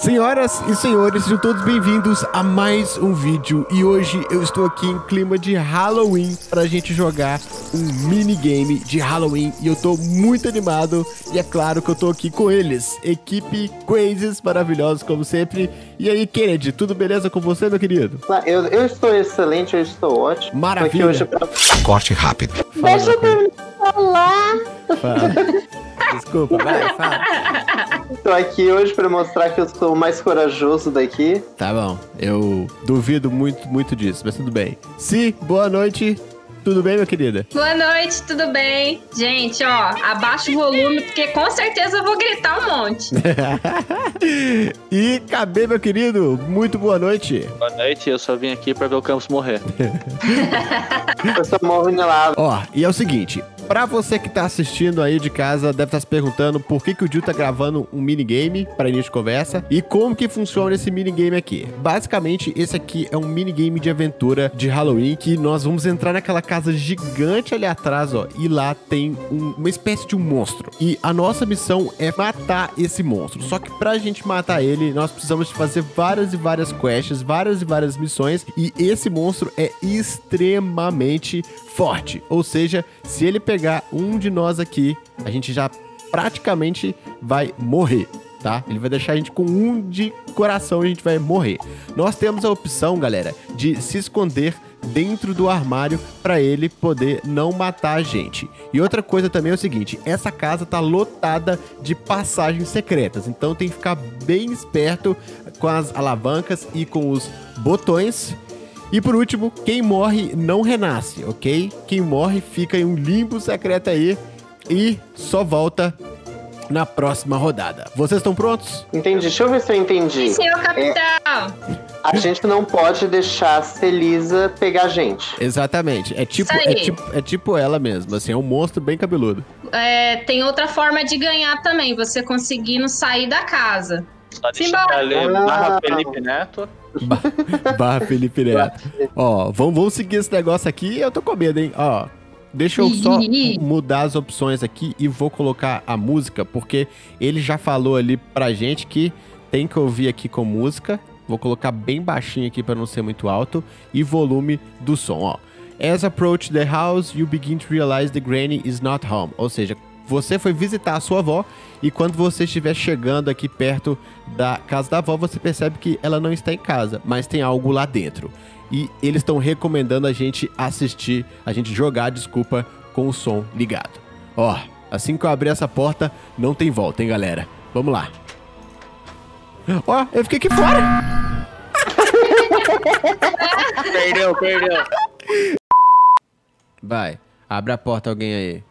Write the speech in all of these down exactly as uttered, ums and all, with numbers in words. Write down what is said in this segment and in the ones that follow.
Senhoras e senhores, sejam todos bem-vindos a mais um vídeo. E hoje eu estou aqui em clima de Halloween pra gente jogar um minigame de Halloween. E eu tô muito animado. E é claro que eu tô aqui com eles, equipe Crazes maravilhosos como sempre. E aí, Kennedy, tudo beleza com você, meu querido? Eu, eu estou excelente, eu estou ótimo. Maravilha. Hoje pra... Corte rápido. Fala, Deixa eu terminar de falar. Fala. Desculpa, vai, fala. Estou aqui hoje para mostrar que eu sou o mais corajoso daqui. Tá bom, eu duvido muito, muito disso, mas tudo bem. Si, boa noite. Tudo bem, minha querida? Boa noite, tudo bem? Gente, ó, abaixa o volume, porque com certeza eu vou gritar um monte. E Cabê, meu querido, muito boa noite. Boa noite, eu só vim aqui pra ver o Campos morrer. Eu sou morro de lado. Ó, e é o seguinte, pra você que tá assistindo aí de casa, deve estar se perguntando por que que o Gil tá gravando um minigame pra início de conversa e como que funciona esse minigame aqui. Basicamente, esse aqui é um minigame de aventura de Halloween que nós vamos entrar naquela casa gigante ali atrás, ó, e lá tem um, uma espécie de um monstro. E a nossa missão é matar esse monstro. Só que pra gente matar ele, nós precisamos de fazer várias e várias quests, várias e várias missões, e esse monstro é extremamente forte. Ou seja, se ele pegar um de nós aqui, a gente já praticamente vai morrer, tá? Ele vai deixar a gente com um de coração e a gente vai morrer. Nós temos a opção, galera, de se esconder dentro do armário para ele poder não matar a gente. E outra coisa também é o seguinte, essa casa tá lotada de passagens secretas, então tem que ficar bem esperto com as alavancas e com os botões. E por último, quem morre não renasce, ok? Quem morre fica em um limbo secreto aí e só volta na próxima rodada. Vocês estão prontos? Entendi, deixa eu ver se eu entendi. Sim, senhor capitão. É, a gente não pode deixar a Celisa pegar a gente. Exatamente, é tipo, Isso aí. é tipo, é tipo ela mesma, assim, é um monstro bem cabeludo. É, tem outra forma de ganhar também, você conseguindo sair da casa. Só deixa Simbora. ali, Ah. barra Felipe Neto. Ba- Barra Felipe Neto. Ó, vamos, vamos seguir esse negócio aqui, eu tô com medo, hein? Ó, deixa eu só Ih. mudar as opções aqui e vou colocar a música, porque ele já falou ali pra gente que tem que ouvir aqui com música. Vou colocar bem baixinho aqui pra não ser muito alto. E volume do som, ó. As approach the house, you begin to realize the granny is not home. Ou seja, você foi visitar a sua avó e quando você estiver chegando aqui perto da casa da avó, você percebe que ela não está em casa, mas tem algo lá dentro. E eles estão recomendando a gente assistir, a gente jogar, desculpa, com o som ligado. Ó, assim que eu abrir essa porta, não tem volta, hein, galera? Vamos lá. Ó, eu fiquei aqui fora. Perdeu, perdeu. Vai, abre a porta alguém aí.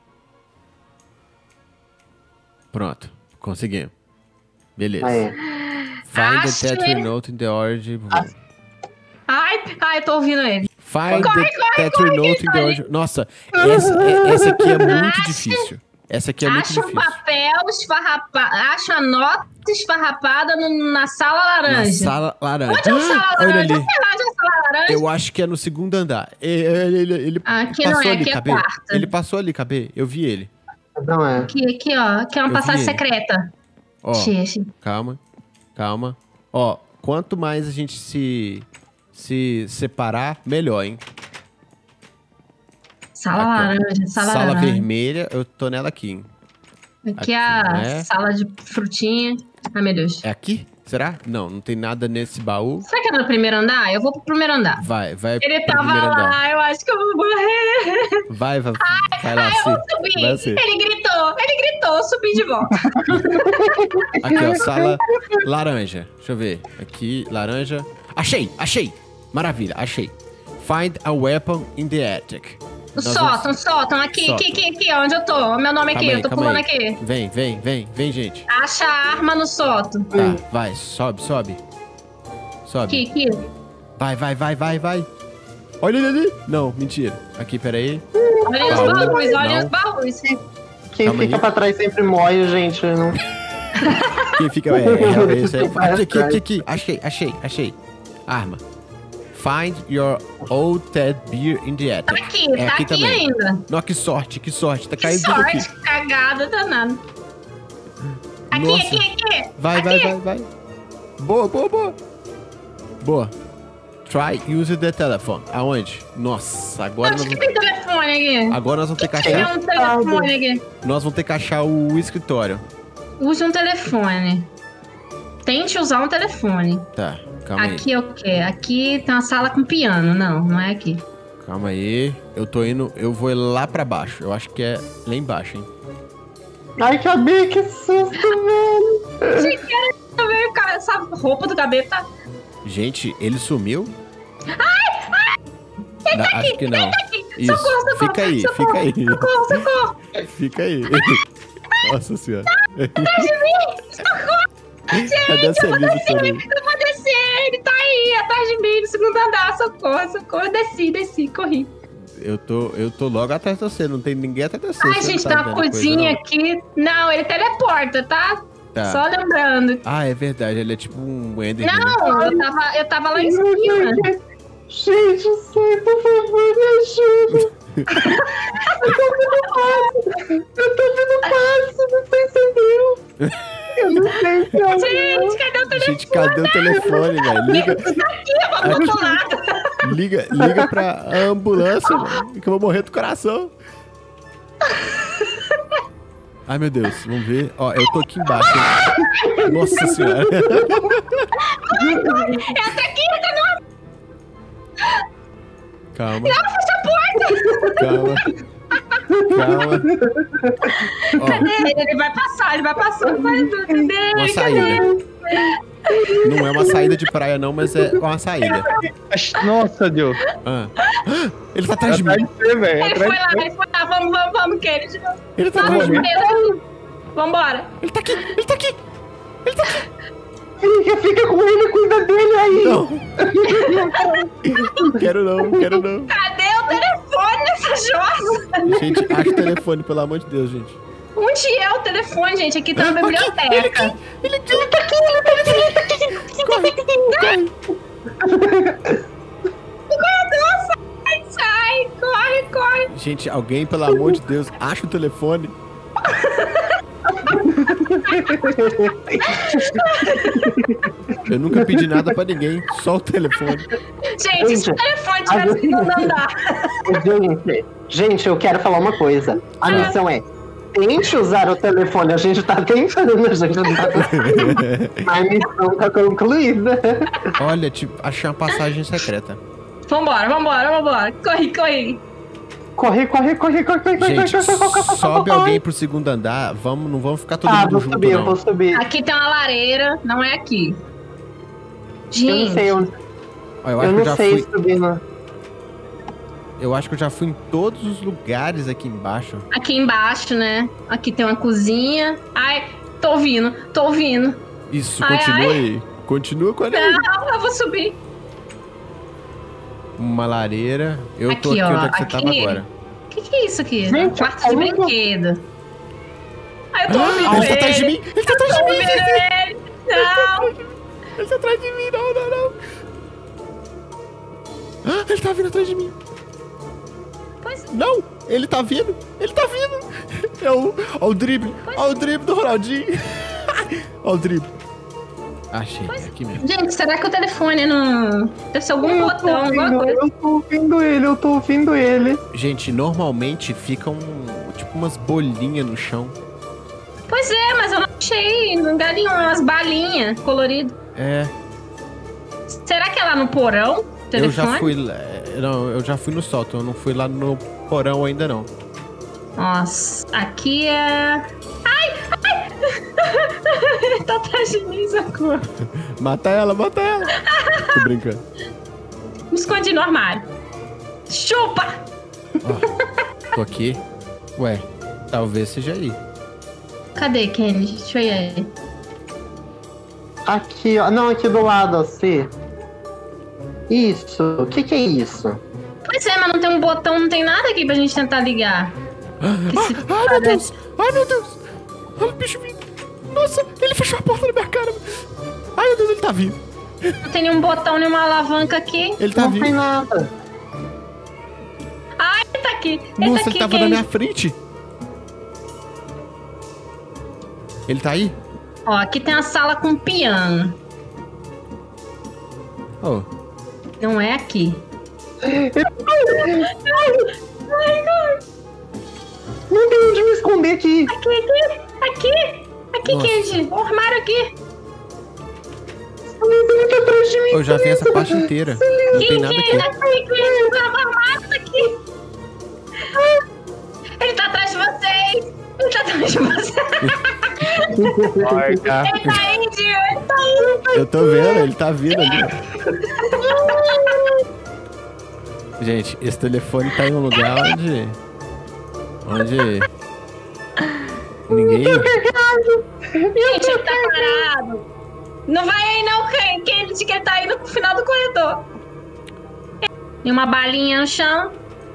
Pronto, conseguimos. Beleza. Aí. Find Acho the Tetris ele- note in the origin. Ai, ai, eu tô ouvindo ele. Find Corre, the corre, Tetris corre, note in the corre. origin. Nossa, essa, é- essa aqui é muito Acha- difícil. Essa aqui é muito Acha um difícil. papel esfarrapada, acha a nota esfarrapada no- na sala Na laranja. sala laranja. Onde é a sala Ah, olha laranja? ali. Onde é a sala laranja? Eu acho que é no segundo andar. Ele, ele, ele- ele Aqui passou não é, ali, aqui é Cabê. quarto. Ele passou ali, Cabê. Eu vi ele. Não é. Aqui, aqui, ó. Aqui é uma Eu passagem vi ele. secreta. Ó, Achei, achei. calma, calma. Ó, quanto mais a gente se, se separar, melhor, hein? Sala Aqui, ó. laranja, sala, Sala laranja. vermelha, eu tô nela aqui, hein? Aqui é Aqui, a né? sala de frutinha. Ai, meu Deus. É aqui? Será? Não, não tem nada nesse baú. Será que é no primeiro andar? Eu vou pro primeiro andar. Vai, vai Ele pro tava primeiro andar. lá, eu acho que eu vou morrer. Vai, vai, vai lá, Ai, eu sim. subi. Vai sim. Ele gritou, ele gritou, eu subi de volta. Aqui, ó, sala laranja. Deixa eu ver. Aqui, laranja. Achei, achei. Maravilha, achei. Find a weapon in the attic. O Nós sótão, vamos- sótão, aqui, Sótão. aqui, aqui, aqui, onde eu tô. Meu nome aqui, Calma aí, eu tô calma pulando aí. aqui. Vem, vem, vem, vem, gente. Acha a arma no sótão. Tá, vai, sobe, sobe. Sobe. Aqui, aqui. Vai, vai, vai, vai, vai. Olha ele ali. Não, mentira. Aqui, peraí. Olha os Baú, baús, olha não. os baús. Quem Calma fica aí. pra trás sempre morre, gente. Não... Quem fica... É, é, é isso aí. Vai Aqui, aqui, atrás. aqui, aqui. Achei, achei, achei. Arma. Find your old Ted beer in the attic. Tá aqui, É tá aqui aqui, também. ainda. Não, que sorte, que sorte. Tá Que caindo tudo aqui. sorte, cagada danada. Aqui, Nossa. aqui, aqui. Vai, aqui. vai, vai, vai. Boa, boa, boa. Boa. Try use the telephone. Aonde? Nossa, agora nós Acho que vamos... tem telefone aqui. Agora nós vamos ter que Tem achar... um telefone aqui. Nós vamos ter que achar o escritório. Use um telefone. Tente usar um telefone. Tá, calma aí. Aqui é o quê? Aqui tem uma sala com piano. Não, não é aqui. Calma aí. Eu tô indo... Eu vou lá pra baixo. Eu acho que é lá embaixo, hein? Ai, Gabi, que susto, velho. Gente, era ver essa roupa do cabelo tá... Gente, ele sumiu? Ai, ai! Não, acho que não. Isso. Socorro, socorro, Fica aí, socorro, fica aí. Socorro, socorro. Fica aí. Nossa senhora. Atrás de mim! Socorro! Cadê a Gente, eu vou Celina descer, também? eu vou descer, ele tá aí, atrás de mim, no segundo andar, socorro, socorro, eu desci, desci, corri. Eu tô, eu tô logo atrás de você, não tem ninguém atrás de você. Ai, você gente, não tem tá uma vendo a coisinha coisa, aqui, não, ele teleporta, tá? Tá. Só lembrando. Ah, é verdade, ele é tipo um Ender. Né? Não, eu tava, eu tava lá em cima. Gente, sai, por favor, me ajuda. Eu tô vendo passo. Eu tô vendo passo, não sei se é meu. Eu não sei se é meu. Gente, cadê o telefone? Gente, cadê o telefone, velho? Liga, Aqui, eu vou pro outro lado. liga, liga pra ambulância, velho, que eu vou morrer do coração. Ai, meu Deus, vamos ver. Ó, eu tô aqui embaixo. Hein? Nossa senhora. Entra aqui, entra no... Calma, Não, fecha a porta. calma. Calma. Ó, Cadê? Ele vai passar, ele vai passar. Vai, cadê? uma Cadê? saída. Não é uma saída de praia, não, mas é uma saída. Nossa, Deus. Ah. Ah, ele tá atrás de Atrás mim. de você, velho. Ele Atrás foi de lá, você. ele foi lá. Vamos, vamos, vamos, Kelly, de novo. Ele tá Vamos, atrás de mim. Pedro. Vambora. Ele tá aqui, ele tá aqui. Ele tá aqui. Fica, fica com ele, cuida dele aí. Não. Não quero não, não quero não. Cadê o telefone dessa jossa? Gente, acha o telefone, pelo amor de Deus, gente. Onde é o telefone, gente? Aqui tá na Aqui, biblioteca. ele aqui, ele aqui, ele tá aqui, ele tá aqui, ele tá aqui. Corre, corre. Nossa, sai, sai. Corre, corre. Gente, alguém, pelo amor de Deus, acha o telefone. Eu nunca pedi nada pra ninguém, só o telefone. Gente, e se o telefone tivesse no segundo andar? Gente, gente, eu quero falar uma coisa. A Ah. missão é: tente usar o telefone. A gente tá tentando, a gente não tá conseguindo. Mas a missão tá concluída. Olha, tipo, achei uma passagem secreta. Vambora, vambora, vambora. Corre, corre. Corre, corre, corre, corre, corre, corre, Gente, corre, corre, corre, corre, sobe corre. alguém pro segundo andar, vamos, não vamos ficar todo Ah, mundo vou junto, subir, eu vou não. subir. Aqui tem uma lareira, não é aqui. Eu não Gente, sei onde. Ó, eu Eu acho que eu não já sei fui, subir, não. eu acho que eu já fui em todos os lugares aqui embaixo. aqui embaixo, né? Aqui tem uma cozinha. Ai, tô ouvindo, tô ouvindo. Isso, Ai, continua ai. aí. Continua com ele aí. Não, eu vou subir. Uma lareira. Eu tô Aqui, aqui ó, onde é que você aqui. tava agora. O que, que é isso aqui? Gente, Quarto de aonde? brinquedo. Ai, eu tô ouvindo Ah, ele ele. tá atrás de mim! Ele tá atrás de Tô mim! ouvindo ele. Não. Ele tá atrás de mim! Não, não, não! Ah, ele tá vindo atrás de mim! Pois, Não! Ele tá vindo! Ele tá vindo! É o, ó o drible! Ó o drible do Ronaldinho! Ó o drible! Achei, é aqui mesmo. gente, será que o telefone não... Deve ser algum Eu tô botão, alguma ouvindo, coisa. eu tô ouvindo ele, eu tô ouvindo ele. Gente, normalmente ficam tipo umas bolinhas no chão. Pois é, mas eu não achei em lugar nenhum, umas balinhas coloridas. É, Será que é lá no porão? o eu Telefone? já fui. lá- Não, eu já fui no sótão, eu não fui lá no porão ainda não. Nossa, aqui é... Ai, ai! Tá atrás de mim, socorro. Mata ela, mata ela! Tô brincando. Me escondi no armário. Chupa! Ó, tô aqui. Ué, talvez seja aí. Cadê, Kenny? Deixa eu ir aí. Aqui, ó. Não, aqui do lado, assim. Isso. O que que é isso? Pois é, mas não tem um botão, não tem nada aqui pra gente tentar ligar. Que se Ai, meu parece- Deus! Ai, meu Deus! Olha o bicho vindo! Nossa, ele fechou a porta na minha cara! Ai, meu Deus, ele tá vindo! Não tem nenhum botão, nenhuma alavanca aqui. Ele tá Não tem vindo! nada. Ai, ele tá aqui. Ele Nossa, tá ele aqui, tava na Kenny. minha frente! Ele tá aí? Ó, aqui tem a sala com piano. Oh. Não é aqui. Não tem onde me esconder aqui. Aqui, aqui, aqui. Aqui, Nossa. Candy. O armário aqui. Ele tá atrás de mim. Eu já vi essa parte inteira. Não tem nada aqui. Aqui, Candy. O armário tá aqui. Ele tá atrás de vocês. Ele tá atrás de vocês. Porta. Ele tá aí, Dio. Ele tá aí. Eu tô vendo, ele tá vindo ali. Gente, esse telefone tá em um lugar onde... Onde... Ninguém... Gente, ele tá parado. Não vai aí não, Ken. Quem disse que ele tá aí no final do corredor? Tem uma balinha no chão.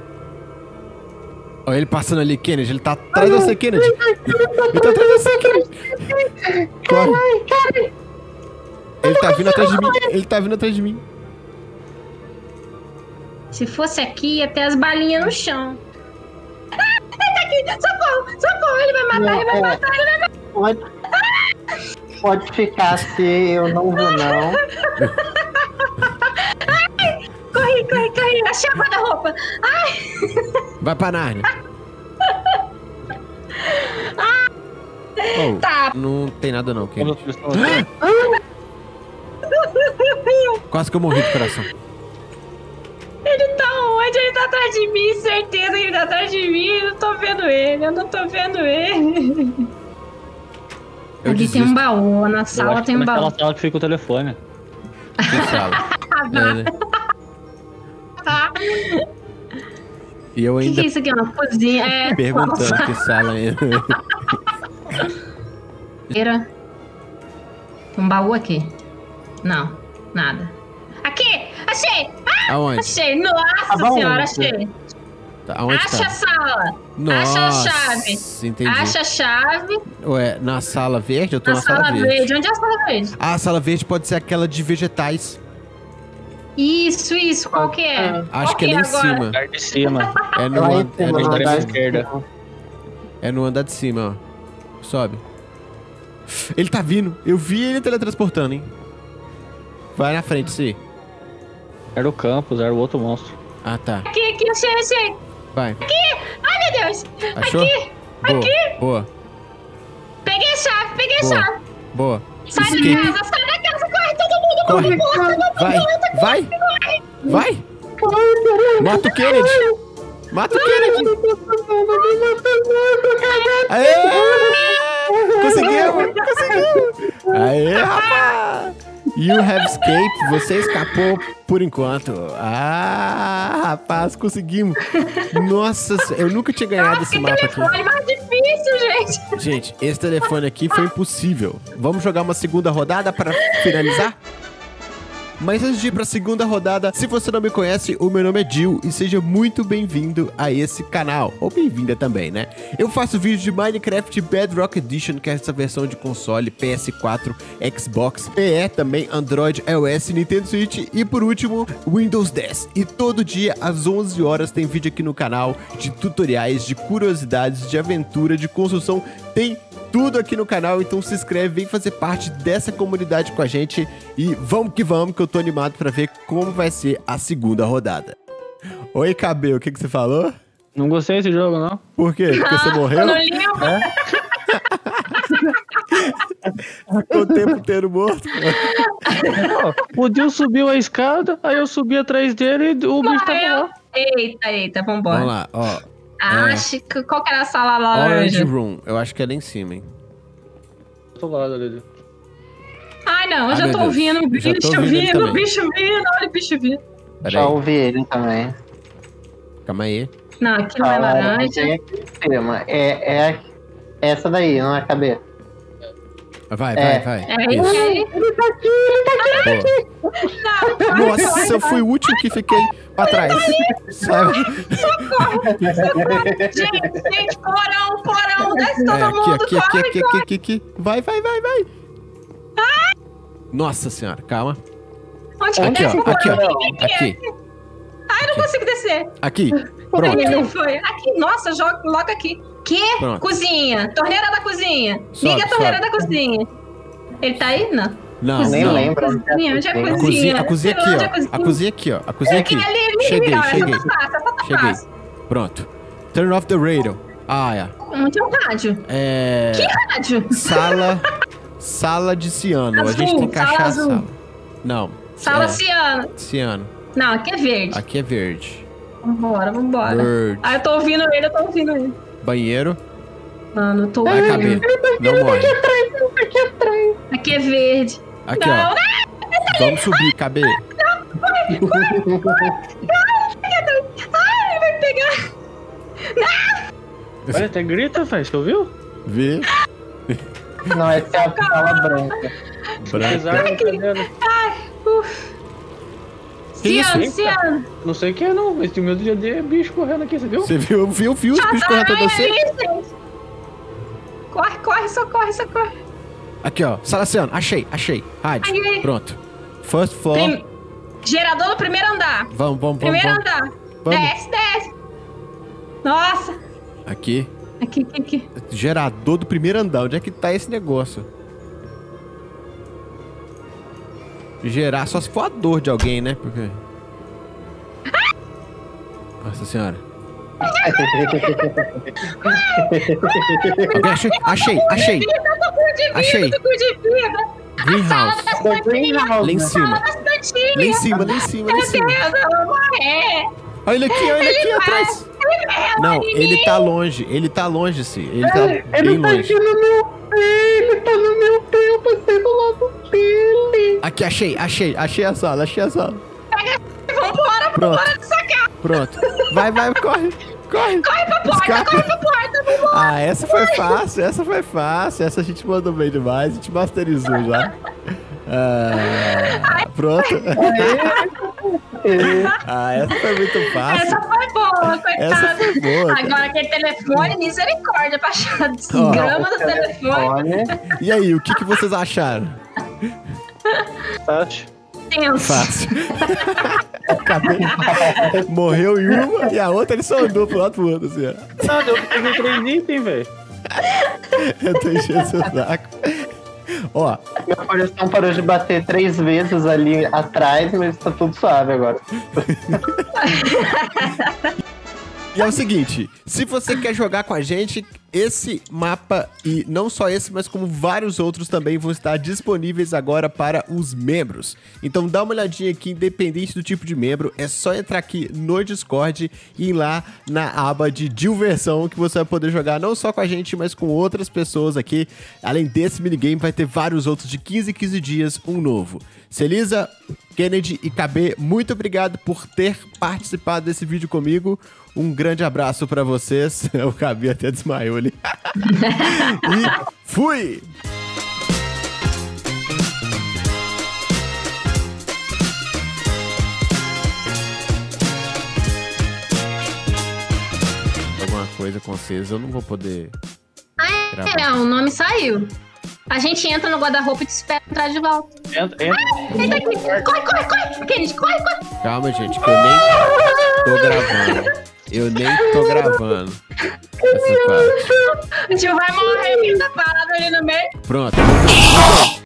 Olha ele passando ali, Kennedy. Ele tá atrás de você, Kennedy. Ele tá atrás de você, Kennedy. Corre. Ele tá vindo atrás de mim. Ele tá vindo atrás de mim. Se fosse aqui, ia ter as balinhas no chão. Ah, ele tá aqui! Socorro! Socorro! Ele vai matar, ele vai matar, ele vai matar! Pode, pode ficar se eu não vou, não. Ai, corre, corre, corre! Achei a guarda-roupa! Ai! Vai pra Narnia. Oh, Tá. não tem nada não, Quando Kennedy. eu estou aqui. Quase que eu morri do coração. Ele tá onde? Ele tá atrás de mim, certeza que ele tá atrás de mim. Eu não tô vendo ele, eu não tô vendo ele. Eu Ali tem desisto. um baú, na Eu sala acho que tem um naquela baú. sala que fica o telefone. Que sala. É, né? E eu O que, ainda que é isso aqui? Uma cozinha? É, perguntando que sala é. Tem um baú aqui. Não, nada. Aqui! Achei! Ah, Aonde? achei! Nossa Tá bom. senhora, achei! Tá, aonde Acha a tá? sala! Nossa, Acha a chave! entendi. Acha a chave Ué, na sala verde? Eu tô na, na, sala, verde. verde. Onde é a sala verde? Ah, a sala verde pode ser aquela de vegetais. Isso, isso, qual que é? Acho Qual que é lá em agora? cima. Andar de cima. É no, Lá em an- é cima, no no andar, andar de... de esquerda. é no andar de cima, ó. Sobe. Ele tá vindo. Eu vi ele teletransportando, hein. Vai na frente, sim. Era o Campos, era o outro monstro. Ah, tá. Aqui, aqui, achei, achei! Vai. Ai, meu Deus! Achou? Aqui! Boa, Aqui! boa, Peguei a chave, peguei a boa, chave! boa. Sai Escape. da casa, sai da casa, corre todo mundo! Corre. Corre, todo mundo, Vai, vai, vai. Mata o Kennedy. Mata o Kennedy. Aê! Conseguimos, conseguimos. Aê, rapaz. You have escaped. Você escapou por enquanto. Ah, rapaz, conseguimos. Nossa, eu nunca tinha ganhado esse mapa aqui. telefone mais difícil, gente! Gente, esse telefone aqui foi impossível. Vamos jogar uma segunda rodada para finalizar? Mas antes de ir pra segunda rodada, se você não me conhece, o meu nome é Jill e seja muito bem-vindo a esse canal. Ou bem-vinda também, né? Eu faço vídeos de Minecraft Bedrock Edition, que é essa versão de console, P S quatro, Xbox, P E também, Android, iOS, Nintendo Switch e por último, Windows dez. E todo dia, às onze horas, tem vídeo aqui no canal de tutoriais, de curiosidades, de aventura, de construção, tem tudo aqui no canal, então se inscreve, vem fazer parte dessa comunidade com a gente e vamos que vamos, que eu tô animado pra ver como vai ser a segunda rodada. Oi, Cabelo, o que que você falou? Não gostei desse jogo, não. Por quê? Porque você morreu? No livro, Ficou o tempo inteiro morto? Ó, o Dio subiu a escada, aí eu subi atrás dele e o bicho tava morreu. lá. Eita, eita, vambora. Vamos lá, ó. Acho que qual que era a sala Orange laranja? Room, eu acho que é lá em cima, hein? Do outro lado ali. Ai, não, eu Ai, já meu tô Deus. ouvindo o Eu já bicho tô ouvindo ele vindo, o também. bicho vindo, olha o bicho vindo. Pera Já aí, ouvi ele também. calma aí. Não, aqui não é Ah, laranja. é aqui em cima. É, é essa daí, não é a cabeça. Vai, É. vai, vai. É Isso. esse aí. Ele tá aqui, ele tá aqui. Não, não, Nossa, eu fui o último que fiquei pra trás. Sai. Gente, gente, porão, porão, desce todo É, aqui, mundo, aqui, aqui, corre, aqui, corre. aqui, aqui, aqui. Vai, vai, vai, vai. Nossa senhora, calma. Onde que Aqui, desce ó, o aqui, porão? ó. Aqui, Ai, não consigo descer. aqui. Onde Pronto. ele foi? Aqui, nossa, joga, coloca aqui. Que? Pronto. Cozinha, torneira da cozinha. Sobe, Liga a torneira sobe. da cozinha. Ele tá aí? Não. Não, Nem não. lembro. Cozinha, onde é a A A cozinha? cozinha, a cozinha aqui, Onde é a ó. cozinha? A cozinha aqui, ó. A cozinha aqui. Ali, ali, Cheguei, ali, cheguei. Essa tá fácil, essa tá Cheguei. fácil. Pronto. Turn off the radio. Ah, é. Onde é o rádio? É. Que rádio? Sala. Sala de ciano. a Azul, gente tem que sala achar a azul. sala. Não. Sala é, ciano. ciano. Não, aqui é verde. Aqui é verde. Vambora, vambora. Verde. Ah, eu tô ouvindo ele, eu tô ouvindo ele. Banheiro. Mano, eu tô Vai ouvindo. caber. Não morre. Aqui atrás. Aqui é verde. Aqui, Não, ó. não. Vamos subir, caber. Ai, ele vai pegar. Olha, até grita, velho. Você ouviu? Vê. Não, essa é a sala branca. Branca. Apesar da brincadeira. Que isso? Ciano, ciano. Não sei o que é, não. Esse meu dia D é bicho correndo aqui, você viu? Você viu? Viu, viu os bichos correndo atrás de você? Ali, gente. Corre, corre, socorre, socorre. Aqui, ó. Sala ciano. Achei, achei. Rádio. Aí, aí. Pronto. First floor. Prim- Gerador no primeiro andar. Vamos, vamos, vamos. Primeiro vamos. andar. Vamos. Desce, desce. Nossa. Aqui. Aqui, aqui, aqui. Gerador do primeiro andar. Onde é que tá esse negócio? Gerar só se for a dor de alguém, né? Porque... Nossa senhora. Ok, achei, achei, achei. Achei. Greenhouse. The Greenhouse. Lá em cima. Lá em cima, lá em cima, lá em cima. Olha ele aqui, olha ele aqui atrás. Não, ele tá longe. Ele tá longe, sim. Ele tá bem Ele tá longe. aqui no meu pé, ele tá no meu pé, eu passei do lado dele. Aqui, achei, achei. Achei a sala, achei a sala. Vambora, Pronto. vambora sacar. Pronto. Vai, vai, corre. Corre. Corre pra porta, Escapa. corre pra porta, vambora. Ah, essa foi fácil, essa foi fácil. Essa a gente mandou bem demais, a gente masterizou já. Ah, pronto. Ah, essa foi muito fácil. Essa foi boa, coitada. Essa foi boa. Agora aquele telefone, misericórdia, pra achar Ó. grama do telefone. Olha, E aí, o que, que vocês acharam? Tati. Tenso. Fácil. Acabei. Morreu em uma e a outra ele só andou pro lado pro outro, assim, ó. Nada, eu peguei três itens, velho. Eu tô enchendo seu saco. Ó, meu coração parou de bater três vezes ali atrás, mas tá tudo suave agora. e é o seguinte, se você quer jogar com a gente, esse mapa, e não só esse, mas como vários outros também vão estar disponíveis agora para os membros. Então dá uma olhadinha aqui, independente do tipo de membro, é só entrar aqui no Discord e ir lá na aba de diversão, que você vai poder jogar não só com a gente, mas com outras pessoas aqui. Além desse minigame, vai ter vários outros de quinze em quinze dias, um novo. Celisa, Kennedy e K B, muito obrigado por ter participado desse vídeo comigo. Um grande abraço pra vocês. O K B até desmaiou ali. E fui! Alguma coisa com vocês, eu não vou poder Ah, gravar. é, o nome saiu. A gente entra no guarda-roupa e te espera entrar de volta. Entra, entra. Entra aqui. Corre, corre, corre. Kennedy, corre, corre. Calma, gente, que eu nem tô gravando. Eu nem tô gravando essa parte. A gente vai morrer, porque tá parado ali no meio. Pronto.